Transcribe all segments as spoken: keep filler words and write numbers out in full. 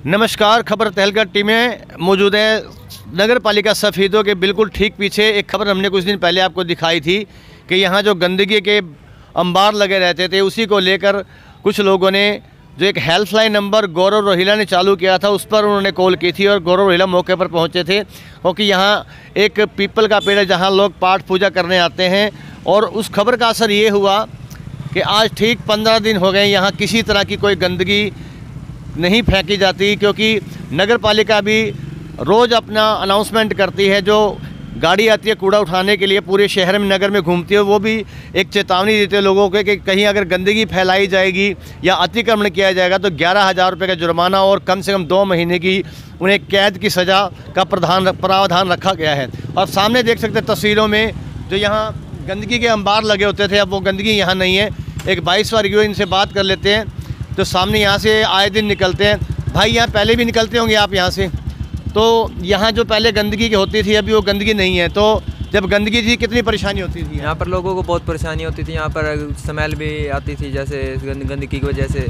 नमस्कार, खबर तहलका टीमें मौजूद है नगर पालिका सफ़ीदों के बिल्कुल ठीक पीछे। एक खबर हमने कुछ दिन पहले आपको दिखाई थी कि यहाँ जो गंदगी के अंबार लगे रहते थे, उसी को लेकर कुछ लोगों ने जो एक हेल्पलाइन नंबर गौरव रोहिला ने चालू किया था, उस पर उन्होंने कॉल की थी और गौरव रोहिला मौके पर पहुँचे थे, क्योंकि यहाँ एक पीपल का पेड़ है जहाँ लोग पाठ पूजा करने आते हैं। और उस खबर का असर ये हुआ कि आज ठीक पंद्रह दिन हो गए यहाँ किसी तरह की कोई गंदगी नहीं फेंकी जाती, क्योंकि नगर पालिका भी रोज़ अपना अनाउंसमेंट करती है। जो गाड़ी आती है कूड़ा उठाने के लिए पूरे शहर में नगर में घूमती है, वो भी एक चेतावनी देते हैं लोगों को कि कहीं अगर गंदगी फैलाई जाएगी या अतिक्रमण किया जाएगा तो ग्यारह हज़ार रुपये का जुर्माना और कम से कम दो महीने की उन्हें कैद की सज़ा का प्रावधान प्रावधान रखा गया है। और सामने देख सकते हैं तस्वीरों में जो यहाँ गंदगी के अंबार लगे होते थे, अब वो गंदगी यहाँ नहीं है। एक बाईस वर्गीय इनसे बात कर लेते हैं, तो सामने यहाँ से आए दिन निकलते हैं। भाई यहाँ पहले भी निकलते होंगे आप यहाँ से, तो यहाँ जो पहले गंदगी की होती थी अभी वो गंदगी नहीं है, तो जब गंदगी थी कितनी परेशानी होती थी? यहाँ पर लोगों को बहुत परेशानी होती थी, यहाँ पर स्मेल भी आती थी जैसे गंदगी की वजह से।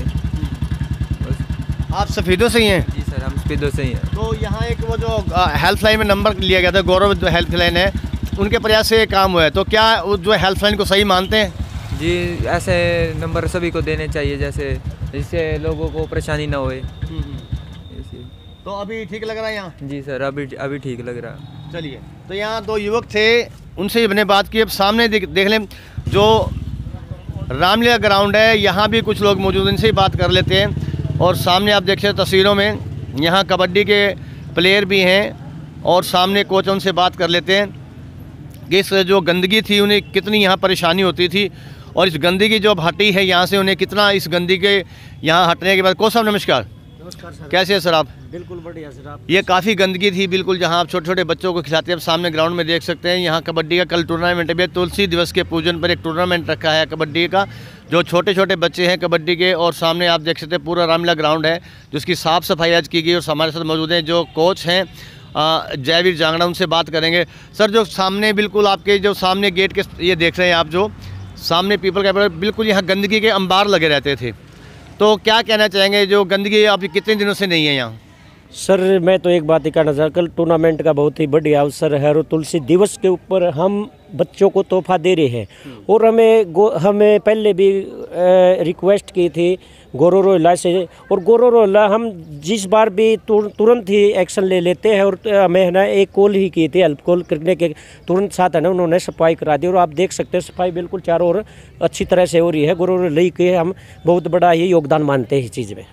आप सफ़ीदों से ही हैं? जी सर, हम सफ़ीदों से ही हैं। तो यहाँ एक वो जो हेल्पलाइन में नंबर लिया गया था, गौरव जो हेल्पलाइन है, उनके प्रयास से काम हुआ है, तो क्या वो जो हेल्पलाइन को सही मानते हैं? जी, ऐसे नंबर सभी को देने चाहिए जैसे जिससे लोगों को परेशानी ना होए। तो अभी ठीक लग रहा है यहाँ? जी सर, अभी अभी ठीक लग रहा है। चलिए, तो यहाँ दो युवक थे, उनसे हमने बात की। अब सामने देख, देख लें जो रामलीला ग्राउंड है, यहाँ भी कुछ लोग मौजूद हैं, इनसे ही बात कर लेते हैं। और सामने आप देख सकते तस्वीरों में यहाँ कबड्डी के प्लेयर भी हैं और सामने कोच, उनसे बात कर लेते हैं कि इस जो गंदगी थी उन्हें कितनी यहाँ परेशानी होती थी और इस गंदगी जो अब हटी है यहाँ से उन्हें कितना इस गंदगी के यहाँ हटने के बाद। कोच साहब नमस्कार। नमस्कार सर। कैसे हैं सर आप? बिल्कुल बढ़िया सर। आप? ये काफ़ी गंदगी थी बिल्कुल, जहाँ आप छोटे छोटे बच्चों को खिलाते हैं। अब सामने ग्राउंड में देख सकते हैं यहाँ कबड्डी का कल टूर्नामेंट है। तुलसी दिवस के पूजन पर एक टूर्नामेंट रखा है कबड्डी का, जो छोटे छोटे बच्चे हैं कबड्डी के। और सामने आप देख सकते हैं पूरा रामलीला ग्राउंड है जिसकी साफ़ सफाई आज की गई। और हमारे साथ मौजूद हैं जो कोच हैं जयवीर जांगड़ा, उनसे बात करेंगे। सर, जो सामने बिल्कुल आपके जो सामने गेट के ये देख रहे हैं आप, जो सामने पीपल का बिल्कुल यहाँ गंदगी के अंबार लगे रहते थे, तो क्या कहना चाहेंगे? जो गंदगी अभी कितने दिनों से नहीं है यहाँ? सर, मैं तो एक बात ही कहना चाहता, कल टूर्नामेंट का बहुत ही बढ़िया अवसर है और तुलसी दिवस के ऊपर हम बच्चों को तोहफा दे रहे हैं। और हमें हमें पहले भी रिक्वेस्ट की थी गौरव रोहिला से, और गौरव रोहिला हम जिस बार भी तुरंत ही एक्शन ले लेते हैं। और हमें है ना एक कॉल ही की थी, हेल्प कॉल करने के तुरंत साथ है ना उन्होंने सफाई करा दी। और आप देख सकते हैं सफाई बिल्कुल चारों ओर अच्छी तरह से हो रही है। गौरव रोहिला के हम बहुत बड़ा ही योगदान मानते हैं इस चीज़ में।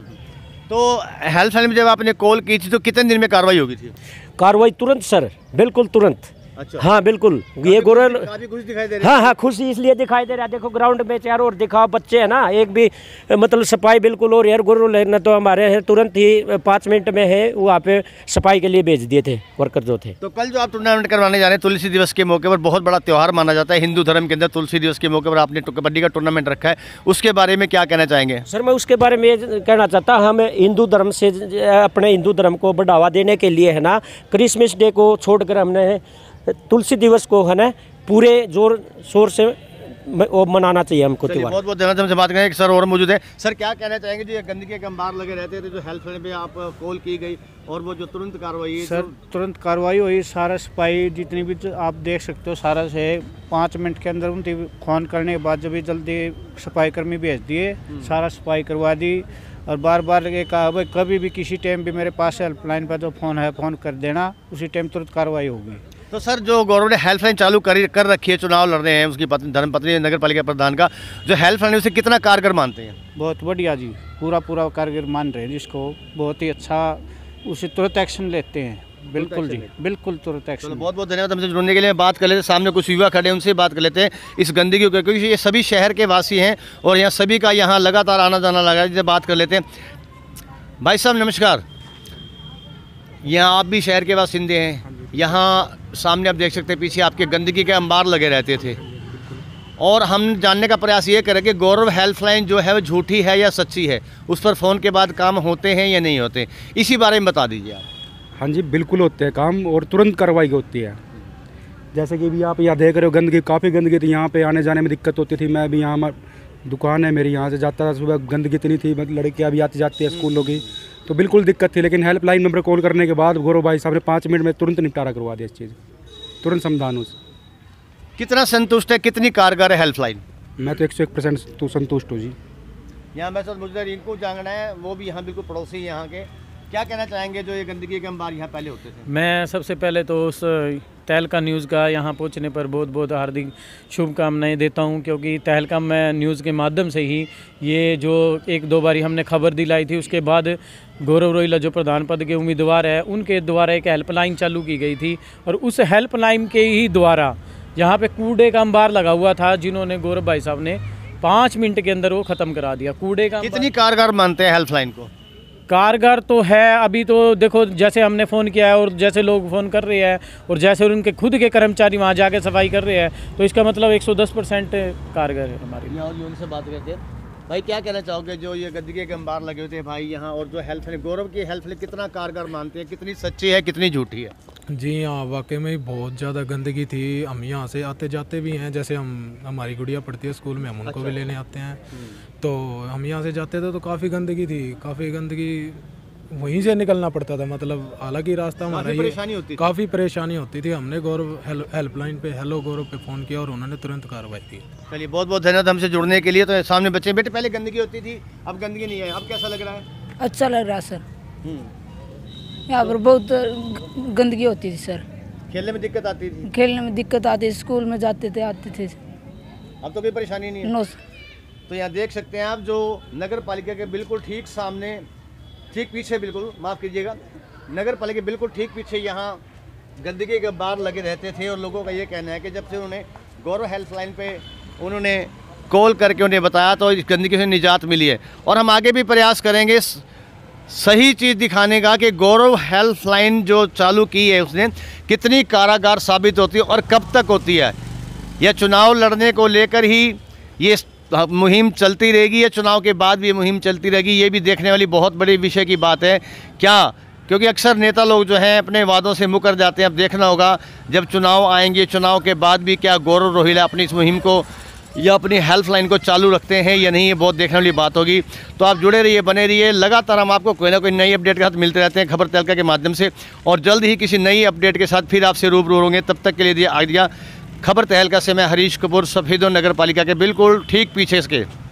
तो हेल्पलाइन में जब आपने कॉल की थी तो कितने दिन में कार्रवाई होगी थी? कार्रवाई तुरंत सर, बिल्कुल तुरंत। अच्छा। हाँ बिल्कुल, ये गौरव काफी खुश दिखाई दे रहा है। हाँ हाँ, खुशी इसलिए दिखाई दे रहा है, देखो ग्राउंड में चारों ओर दिखाओ बच्चे है ना, एक भी मतलब सफाई बिल्कुल हो रही है। गौरव लेना तो हमारे हैं तुरंत ही पाँच मिनट में है वहाँ पे सफाई के लिए भेज दिए थे वर्कर जो थे। तो कल जो आप टूर्नामेंट करवाने जा रहे हैं तुलसी दिवस के मौके पर, बहुत बड़ा त्यौहार माना जाता है हिंदू धर्म के अंदर, तुलसी दिवस के मौके पर आपने कबड्डी का टूर्नामेंट रखा है, उसके बारे में क्या कहना चाहेंगे? सर, मैं उसके बारे में कहना चाहता, हम हिंदू धर्म से अपने हिंदू धर्म को बढ़ावा देने के लिए है ना क्रिसमस डे को छोड़कर हमने तुलसी दिवस को है ना पूरे जोर शोर से वो मनाना चाहिए हमको। बहुत बहुत धन्यवाद। हमसे बात करें, सर और मौजूद है। सर, क्या कहना चाहेंगे जो ये गंदगी के अंबार लगे रहते थे, जो हेल्पलाइन पे आप कॉल की गई और वो जो तुरंत कार्रवाई? सर, तुरंत कार्रवाई हुई, सारा सफाई जितनी भी आप देख सकते हो सारा से पाँच मिनट के अंदर उनकी फ़ोन करने के बाद जब भी जल्दी सफाई कर्मी भेज दिए, सारा सफाई करवा दी। और बार बार ये कहा भाई कभी भी किसी टाइम भी मेरे पास हेल्पलाइन पर जो फ़ोन है फ़ोन कर देना, उसी टाइम तुरंत कार्रवाई होगी। तो सर, जो गवर्नमेंट ने हेल्पलाइन चालू कर कर रखी है, चुनाव लड़ रहे हैं उसकी पत्नी धर्मपत्नी नगर पालिका प्रधान का, जो हेल्पलाइन है उसे कितना कारगर मानते हैं? बहुत बढ़िया जी, पूरा पूरा कारगर मान रहे हैं जिसको, बहुत ही अच्छा, उसे तुरंत एक्शन लेते हैं। बिल्कुल जी, बिल्कुल तुरंत एक्शन। बहुत बहुत धन्यवाद हमसे जुड़ने के लिए। बात कर लेते हैं, सामने कुछ युवा खड़े हैं, उनसे बात कर लेते हैं इस गंदगी को, क्योंकि ये सभी शहर के वासी हैं और यहाँ सभी का यहाँ लगातार आना जाना लगा है। बात कर लेते हैं। भाई साहब नमस्कार, यहाँ आप भी शहर के बासिंदे हैं, यहाँ सामने आप देख सकते हैं पीछे आपके गंदगी के अंबार लगे रहते थे, और हम जानने का प्रयास ये करें कि गौरव हेल्पलाइन जो है वो झूठी है या सच्ची है, उस पर फ़ोन के बाद काम होते हैं या नहीं होते, इसी बारे में बता दीजिए आप। हाँ जी, बिल्कुल होते हैं काम और तुरंत कार्रवाई होती है। जैसे कि भी आप यहाँ देख रहे हो गंदगी, काफ़ी गंदगी थी, यहाँ पे आने जाने में दिक्कत होती थी। मैं भी यहाँ दुकान है मेरी, यहाँ से जाता था सुबह, गंदगी इतनी थी, लड़कियाँ भी आती जाती है स्कूलों की, तो बिल्कुल दिक्कत थी, लेकिन हेल्पलाइन नंबर कॉल करने के बाद गौरव भाई साहब ने पाँच मिनट में तुरंत निपटारा करवा दिया इस चीज़, तुरंत समाधान उस। कितना संतुष्ट है, कितनी कारगर है हेल्पलाइन? मैं तो एक सौ एक परसेंट तो संतुष्ट हूँ जी। यहाँ मैं सर मुझे रिंकू जांगड़ा है, वो भी यहाँ बिल्कुल पड़ोसी यहाँ के, क्या कहना चाहेंगे जो ये गंदगी के अंबार यहाँ पहले होते थे? मैं सबसे पहले तो उस तहलका न्यूज़ का यहाँ पहुँचने पर बहुत बहुत हार्दिक शुभकामनाएं देता हूँ, क्योंकि तहलका में न्यूज़ के माध्यम से ही ये जो एक दो बारी हमने खबर दिलाई थी, उसके बाद गौरव रोहिला जो प्रधान पद के उम्मीदवार है उनके द्वारा एक हेल्पलाइन चालू की गई थी, और उस हेल्पलाइन के ही द्वारा यहाँ पे कूड़े का अंबार लगा हुआ था, जिन्होंने गौरव भाई साहब ने पाँच मिनट के अंदर वो ख़त्म करा दिया कूड़े का। कितनी कारगर मानते हैं हेल्पलाइन को? कारगर तो है, अभी तो देखो जैसे हमने फ़ोन किया है और जैसे लोग फ़ोन कर रहे हैं और जैसे उनके खुद के कर्मचारी वहाँ जाके सफाई कर रहे हैं, तो इसका मतलब एक सौ दस परसेंट कारगर है हमारी। और उनसे बात करते हैं भाई, क्या कहना चाहोगे जो ये गंदगी के अंबार लगे हुए थे भाई यहाँ, और जो हेल्पलाइन गौरव की हेल्पलाइन कितना कारगर मानते हैं, कितनी सच्ची है कितनी झूठी है? जी हाँ, वाकई में बहुत ज़्यादा गंदगी थी। हम यहाँ से आते जाते भी हैं, जैसे हम हमारी गुड़िया पढ़ती है स्कूल में, हम उनको अच्छा। भी लेने आते हैं, तो हम यहाँ से जाते थे तो काफ़ी गंदगी थी, काफ़ी गंदगी वहीं से निकलना पड़ता था, मतलब हालांकि रास्ता हमारा ये परेशानी होती थी। काफ़ी परेशानी होती थी। हमने गौरव हेल्पलाइन पे हेलो गौरव पे फ़ोन किया और उन्होंने तुरंत कार्रवाई की। चलिए बहुत बहुत धन्यवाद हमसे जुड़ने के लिए। तो सामने बच्चे, बेटे पहले गंदगी होती थी, अब गंदगी नहीं है, अब कैसा लग रहा है? अच्छा लग रहा है सर, यहाँ पर बहुत गंदगी होती थी सर, खेलने में दिक्कत आती थी, खेलने में दिक्कत आती थी, स्कूल में जाते थे आते थे, अब तो कोई परेशानी नहीं है। नो तो यहाँ देख सकते हैं आप, जो नगर पालिका के बिल्कुल ठीक सामने, ठीक पीछे, बिल्कुल माफ़ कीजिएगा, नगर पालिका के बिल्कुल ठीक पीछे यहाँ गंदगी के बार लगे रहते थे, और लोगों का ये कहना है कि जब से उन्होंने गौरव हेल्पलाइन पे उन्होंने कॉल करके उन्हें बताया तो इस गंदगी से निजात मिली है। और हम आगे भी प्रयास करेंगे सही चीज़ दिखाने का कि गौरव हेल्पलाइन जो चालू की है उसने कितनी कारागार साबित होती है और कब तक होती है। यह चुनाव लड़ने को लेकर ही ये मुहिम चलती रहेगी, या चुनाव के बाद भी ये मुहिम चलती रहेगी, ये भी देखने वाली बहुत बड़ी विषय की बात है। क्या, क्योंकि अक्सर नेता लोग जो हैं अपने वादों से मुकर जाते हैं। अब देखना होगा जब चुनाव आएंगे, चुनाव के बाद भी क्या गौरव रोहिला अपनी इस मुहिम को या अपनी हेल्पलाइन को चालू रखते हैं या नहीं, ये बहुत देखने वाली बात होगी। तो आप जुड़े रहिए, बने रहिए, लगातार हम आपको कोई ना कोई नई अपडेट के साथ मिलते रहते हैं खबर तहलका के माध्यम से, और जल्द ही किसी नई अपडेट के साथ फिर आपसे रूबरू होंगे। तब तक के लिए दिया आज्ञा। खबर तहलका से मैं हरीश कपूर, सफेदो नगर पालिका के बिल्कुल ठीक पीछे इसके।